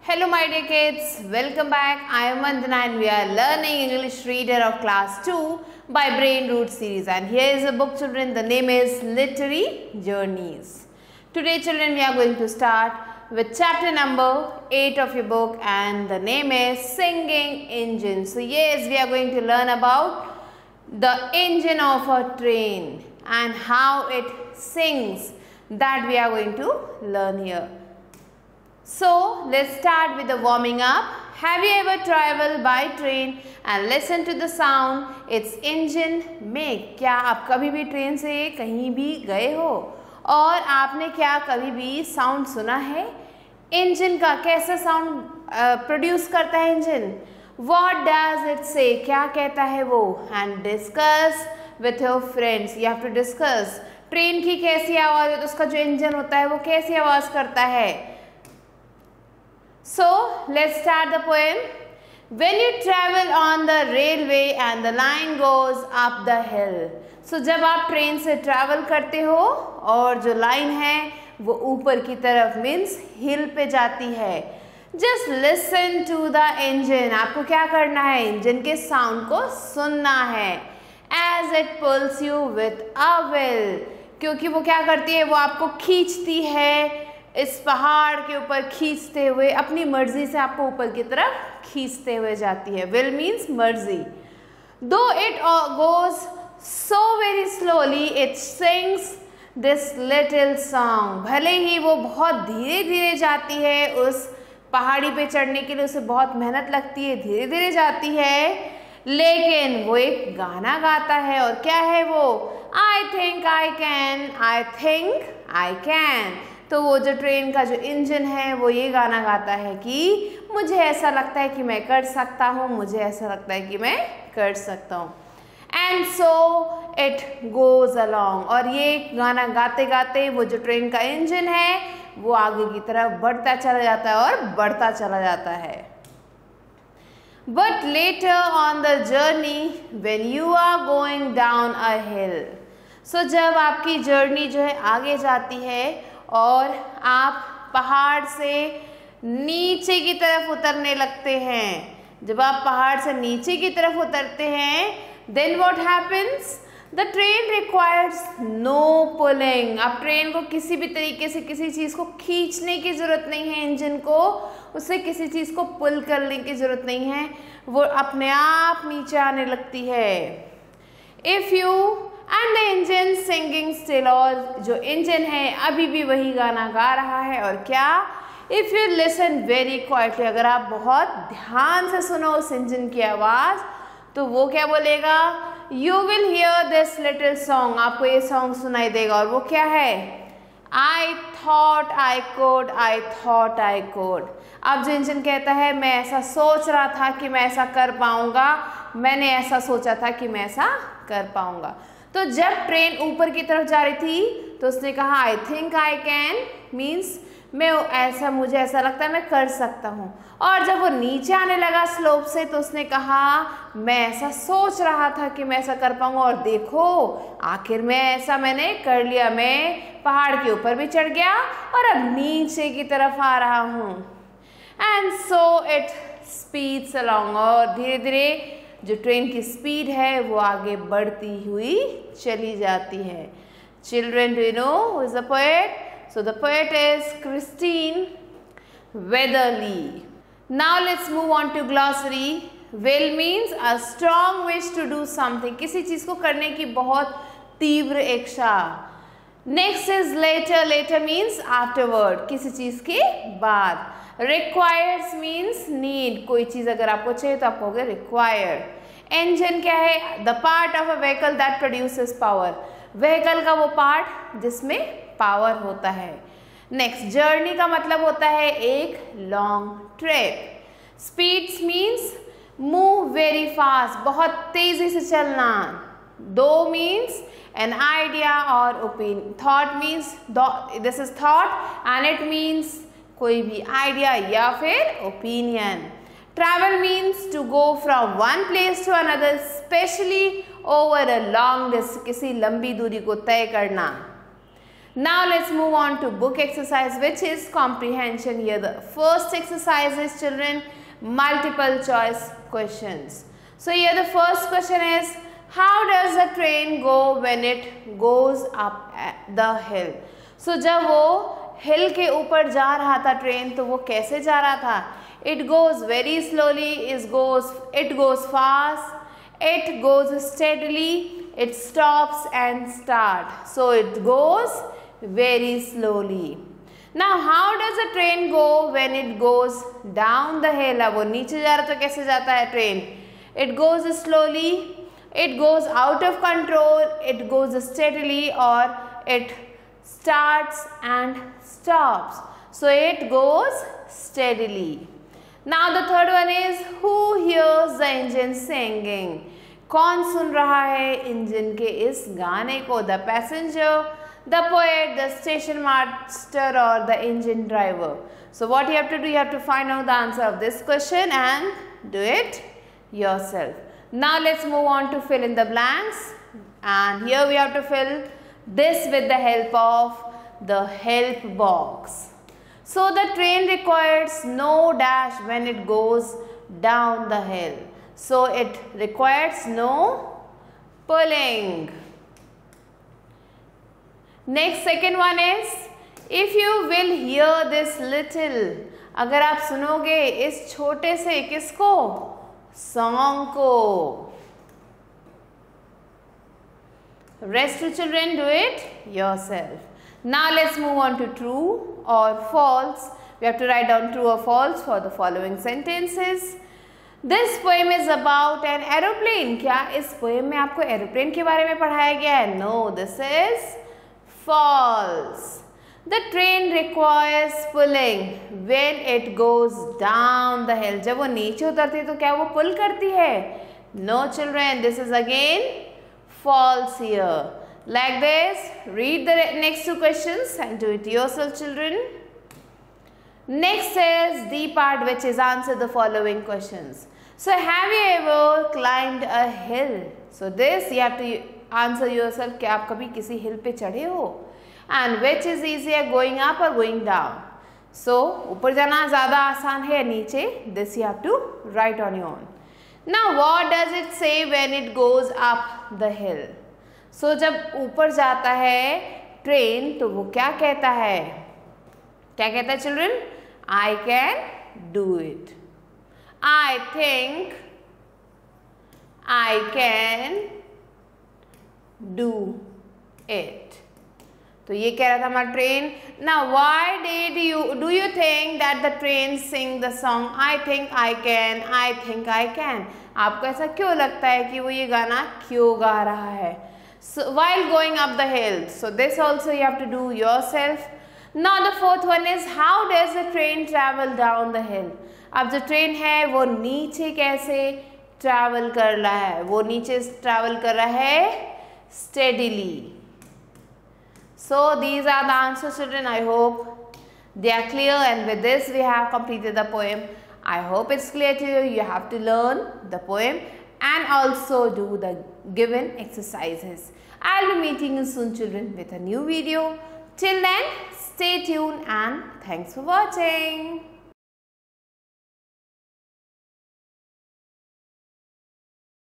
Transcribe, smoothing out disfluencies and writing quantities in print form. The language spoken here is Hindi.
Hello my dear kids, welcome back. I am Vandana and we are learning English reader of class 2 by Brain Root series, and here is a book children. The name is Literary Journeys. Today children we are going to start with chapter number 8 of your book, and the name is Singing Engine. So yes, we are going to learn about the engine of a train and how it sings. That we are going to learn here. So let's start with the warming up. Have you ever traveled by train and listen to the sound its engine make? क्या आप कभी भी ट्रेन से कहीं भी गए हो और आपने क्या कभी भी साउंड सुना है इंजन का? कैसा साउंड प्रोड्यूस करता है engine? What does it say? क्या कहता है वो? And discuss with your friends. You have to discuss. Train की कैसी आवाज़ है तो उसका जो इंजन होता है वो कैसी आवाज़ करता है? So let's start the poem. When you travel on the railway and the line goes up the hill. So जब आप ट्रेन से ट्रैवल करते हो और जो लाइन है वो ऊपर की तरफ मीन्स हिल पे जाती है. Just listen to the engine. आपको क्या करना है? इंजन के साउंड को सुनना है. As it pulls you with a will. क्योंकि वो क्या करती है? वो आपको खींचती है इस पहाड़ के ऊपर खींचते हुए, अपनी मर्जी से आपको ऊपर की तरफ खींचते हुए जाती है. विल मीन्स मर्जी. दो it goes so very slowly it sings this little song. भले ही वो बहुत धीरे धीरे जाती है, उस पहाड़ी पे चढ़ने के लिए उसे बहुत मेहनत लगती है, धीरे धीरे जाती है, लेकिन वो एक गाना गाता है. और क्या है वो? I think I can, I think I can. तो वो जो ट्रेन का जो इंजन है वो ये गाना गाता है कि मुझे ऐसा लगता है कि मैं कर सकता हूँ, मुझे ऐसा लगता है कि मैं कर सकता हूँ. And so it goes along. और ये गाना गाते गाते वो जो ट्रेन का इंजन है वो आगे की तरफ बढ़ता चला जाता है और बढ़ता चला जाता है. But later on the journey when you are going down a hill. So जब आपकी जर्नी जो है आगे जाती है और आप पहाड़ से नीचे की तरफ उतरने लगते हैं, जब आप पहाड़ से नीचे की तरफ उतरते हैं, then what happens? The train requires no pulling. अब ट्रेन को किसी भी तरीके से किसी चीज़ को खींचने की ज़रूरत नहीं है, इंजन को उसे किसी चीज़ को पुल करने की ज़रूरत नहीं है, वो अपने आप नीचे आने लगती है. If you and the engine singing still. और जो इंजन है अभी भी वही गाना गा रहा है. और क्या? If you listen very quietly. अगर आप बहुत ध्यान से सुनो उस इंजन की आवाज़ तो वो क्या बोलेगा? You will hear this little song. आपको ये सॉन्ग सुनाई देगा. और वो क्या है? I thought I could, I thought I could. अब जो इंजन कहता है मैं ऐसा सोच रहा था कि मैं ऐसा कर पाऊंगा, मैंने ऐसा सोचा था कि मैं ऐसा कर पाऊंगा. तो जब ट्रेन ऊपर की तरफ जा रही थी तो उसने कहा I think I can, means मुझे ऐसा लगता है मैं कर सकता हूँ. और जब वो नीचे आने लगा स्लोप से तो उसने कहा मैं ऐसा सोच रहा था कि मैं ऐसा कर पाऊंगा, और देखो आखिर में ऐसा मैंने कर लिया. मैं पहाड़ के ऊपर भी चढ़ गया और अब नीचे की तरफ आ रहा हूँ. And so it speeds along. और धीरे धीरे जो ट्रेन की स्पीड है वो आगे बढ़ती हुई चली जाती है. Children, do you know who is the poet? So the poet is Christine Weatherly. Now let's move on to glossary. Will means a strong wish to do something. किसी चीज को करने की बहुत तीव्र इच्छा. Next is later. Later means afterward, किसी चीज के बाद. Requires means need. कोई चीज़ अगर आपको चाहिए तो आप कहोगे require. Engine क्या है? The part of a vehicle that produces power. Vehicle का वो पार्ट जिसमें पावर होता है. Next, journey का मतलब होता है एक long trip. Speeds means move very fast. बहुत तेजी से चलना. Though means an idea or opinion. Thought means this is thought and it means कोई भी आइडिया या फिर opinion. Travel means to go from one place to another, specially over a long distance. किसी लंबी दूरी को तय करना. Now let's move on to book exercise, which is comprehension. Here the first exercise is, children, multiple choice questions. So here the first question is, how does the train go when it goes up the hill? So जब वो हिल के ऊपर जा रहा था ट्रेन, तो वो कैसे जा रहा था? It goes very slowly, it goes fast, it goes steadily, it stops and starts. So it goes very slowly. Now how does a train go when it goes down the hill? अब वो नीचे जा रहा तो कैसे जाता है train? It goes slowly, it goes out of control, it goes steadily, or it starts and stops. So it goes steadily. Now the third one is, who hears the engine singing? कौन सुन रहा है इंजन के इस गाने को? The passenger, the poet, the station master, or the engine driver. So what you have to do, you have to find out the answer of this question and do it yourself. Now let's move on to fill in the blanks, and here we have to fill this with the help of the help box. So the train requires no dash when it goes down the hill. So it requires no pulling. Next, second one is, if you will hear this little, अगर आप सुनोगे इस छोटे से किसको? Song को. Rest to children, do it yourself. Now let's move on to true or false. We have to write down true or false for the following sentences. This poem is about an aeroplane. क्या इस poem में आपको aeroplane के बारे में पढ़ाया गया है? No, this is false. The train requires pulling when it goes down the hill. जब वो नीचे उतरती है तो क्या वो pull करती है? No children, this is again false here. Like this, read the next two questions and do it yourself, children. Next is the part which is answer the following questions. So have you ever climbed a hill? So this you have to answer yourself. क्या आप कभी किसी हिल पे चढ़े हो? And which is easier, going up or going down? So ऊपर जाना ज़्यादा आसान है, नीचे? This you have to write on your own. Now what does it say when it goes up the hill? So जब ऊपर जाता है ट्रेन तो वो क्या कहता है? क्या कहता है children? I can do it. I think I can do it. तो ये कह रहा था हमारा train. Now why do you think that the train sing the song I think I can, I think I can? आपको ऐसा क्यों लगता है कि वो ये गाना क्यों गा रहा है? So while going up the hill. So this also you have to do yourself. Now the fourth one is, how does the train travel down the hill? अब जो ट्रेन है वो नीचे कैसे ट्रैवल कर रहा है? वो नीचे ट्रैवल कर रहा है steadily. So these are the answers, children. I hope they are clear, and with this we have completed the poem. I hope it's clear to you. You have to learn the poem and also do the given exercises. I'll be meeting you soon, children, with a new video. Till then, stay tuned and thanks for watching.